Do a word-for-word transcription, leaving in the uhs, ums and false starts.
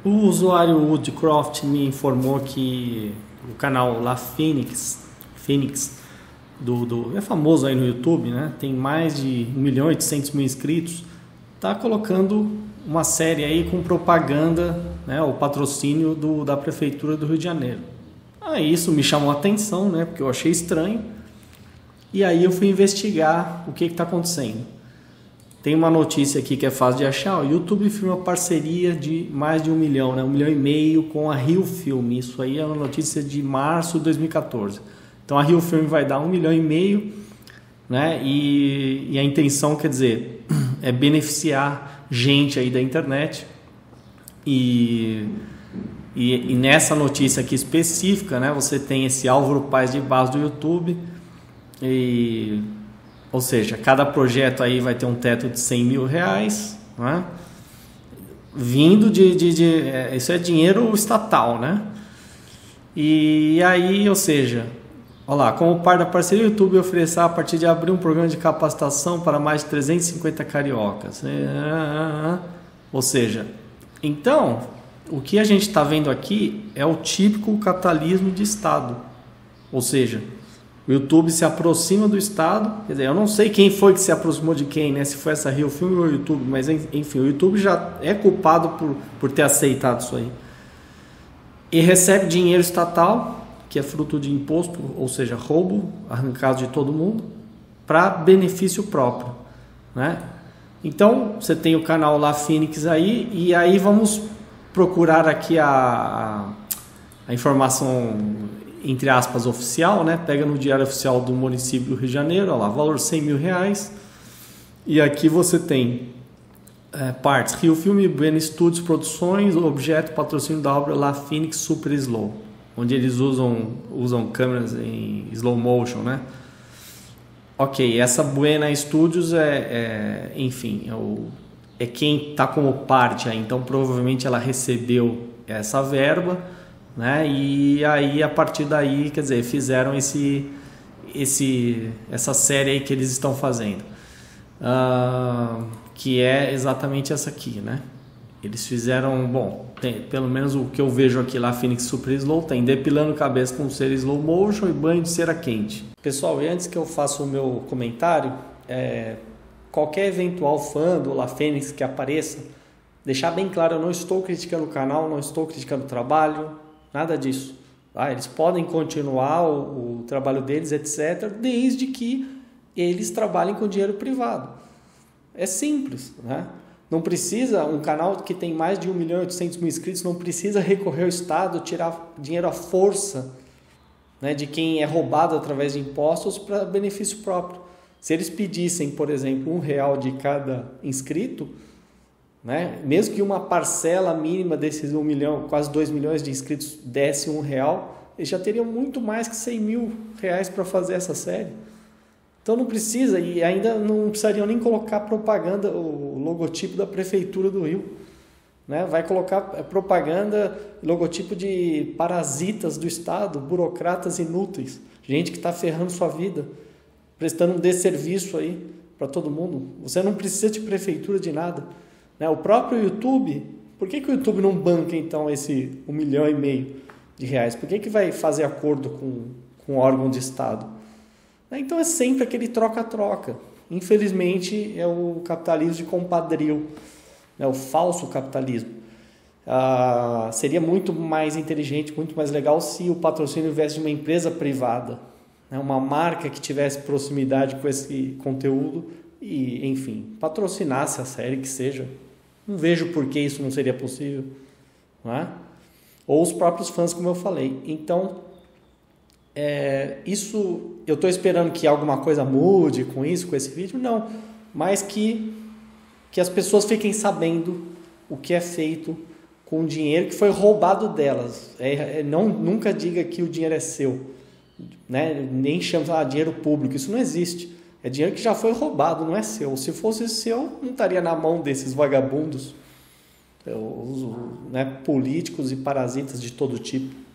O usuário Woodcroft me informou que o canal lá Phoenix, Phoenix do, do, é famoso aí no YouTube, né? Tem mais de um milhão e oitocentos mil inscritos. Tá colocando uma série aí com propaganda, né? O patrocínio do, da Prefeitura do Rio de Janeiro. Aí isso me chamou a atenção, né? Porque eu achei estranho. E aí eu fui investigar o que está acontecendo. Tem uma notícia aqui que é fácil de achar. O YouTube firma parceria de mais de um milhão, né? Um milhão e meio com a Rio Film. Isso aí é uma notícia de março de dois mil e quatorze. Então a Rio Film vai dar um milhão e meio, né? E, e a intenção, quer dizer, é beneficiar gente aí da internet. E, e, e nessa notícia aqui específica, né? Você tem esse Álvaro Paz de base do YouTube. E... Ou seja, cada projeto aí vai ter um teto de cem mil reais, né? Vindo de, de, de é, isso é dinheiro estatal, né? E aí, ou seja, olha lá, como parte da parceria, o YouTube oferecerá a partir de abril um programa de capacitação para mais de trezentos e cinquenta cariocas. Ou seja, então, o que a gente está vendo aqui é o típico capitalismo de Estado. Ou seja, o YouTube se aproxima do Estado. Quer dizer, eu não sei quem foi que se aproximou de quem, né? Se foi essa Rio Film ou o YouTube, mas enfim, o YouTube já é culpado por, por ter aceitado isso aí. E recebe dinheiro estatal, que é fruto de imposto, ou seja, roubo, arrancado de todo mundo, para benefício próprio, né? Então, você tem o canal lá Phoenix aí, e aí vamos procurar aqui a, a, a informação, entre aspas, oficial, né? Pega no Diário Oficial do município do Rio de Janeiro, olha lá, valor cem mil reais. E aqui você tem é, partes, Rio Filme, Bueno Studios Produções, objeto, patrocínio da obra lá Phoenix Super Slow, onde eles usam, usam câmeras em slow motion, né? Ok, essa Buena Studios é, é enfim, é, o, é quem está como parte aí, então provavelmente ela recebeu essa verba, né? E aí a partir daí, quer dizer, fizeram esse, esse, essa série aí que eles estão fazendo, uh, que é exatamente essa aqui, né? Eles fizeram, bom, tem, pelo menos o que eu vejo aqui lá, Phoenix Super Slow, tem depilando cabeça com cera slow motion e banho de cera quente. Pessoal, e antes que eu faça o meu comentário, é, qualquer eventual fã do La Fênix que apareça, deixar bem claro, eu não estou criticando o canal, não estou criticando o trabalho, nada disso. Tá? Eles podem continuar o, o trabalho deles, etcétera, desde que eles trabalhem com dinheiro privado. É simples, né? Não precisa, um canal que tem mais de um milhão e oitocentos mil inscritos, não precisa recorrer ao Estado, tirar dinheiro à força, né, de quem é roubado através de impostos para benefício próprio. Se eles pedissem, por exemplo, um real de cada inscrito, né, mesmo que uma parcela mínima desses um milhão, quase dois milhões de inscritos desse um real, eles já teriam muito mais que cem mil reais para fazer essa série. Então não precisa, e ainda não precisariam nem colocar propaganda, o logotipo da Prefeitura do Rio, né? Vai colocar propaganda, logotipo de parasitas do Estado, burocratas inúteis, gente que está ferrando sua vida, prestando um desserviço aí para todo mundo. Você não precisa de prefeitura de nada, né? O próprio YouTube, por que, que o YouTube não banca então esse um milhão e meio de reais? Por que, que vai fazer acordo com, com órgão de Estado? Então é sempre aquele troca-troca. Infelizmente é o capitalismo de compadrio, é o falso capitalismo. Ah, seria muito mais inteligente, muito mais legal se o patrocínio viesse de uma empresa privada, né? Uma marca que tivesse proximidade com esse conteúdo e, enfim, patrocinasse a série que seja. Não vejo por que isso não seria possível, não é? Ou os próprios fãs, como eu falei. Então, É, isso, eu estou esperando que alguma coisa mude com isso, com esse vídeo, não, mas que, que as pessoas fiquem sabendo o que é feito com o dinheiro que foi roubado delas. É, é, não, nunca diga que o dinheiro é seu, né? Nem chame de ah, dinheiro público, isso não existe, é dinheiro que já foi roubado, não é seu. Se fosse seu, não estaria na mão desses vagabundos, os, né, políticos e parasitas de todo tipo.